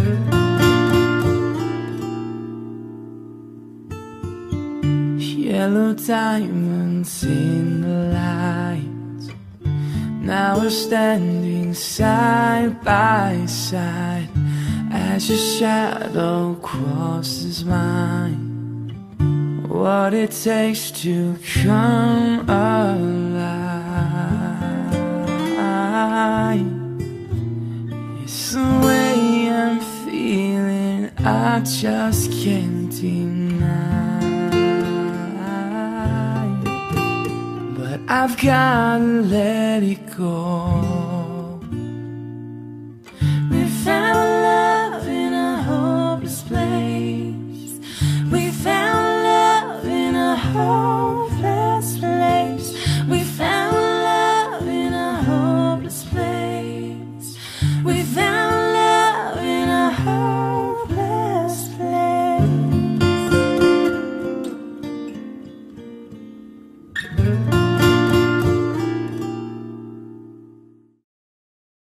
Yellow diamonds in the light. Now we're standing side by side as your shadow crosses mine. What it takes to come alive. It's the way I'm feeling, I just can't deny. But I've gotta let it go. We found love in a hopeless place. We found love in a hopeless place. We found love in a hopeless place. We found